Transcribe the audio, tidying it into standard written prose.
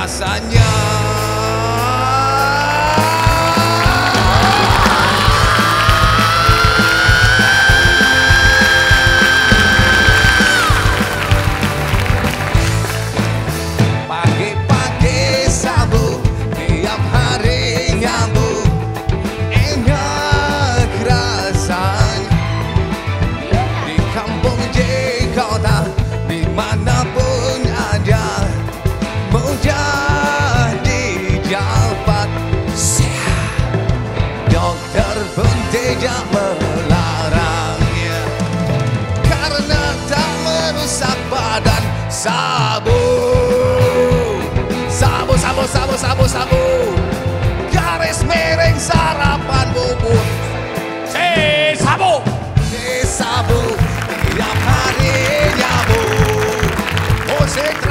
rasanya. Pagi-pagi sabu, tiap hari nyambung, enak rasanya. Di kampung, di kota, dimanapun ada, mudah didapat. Dokter pun tidak melarangnya, karena tak merusak badan. Sabu, sabu, sabu, sabu, sabu, sabu, garis miring sarapan bubur. Si sabu, tiap hari nyambung, musik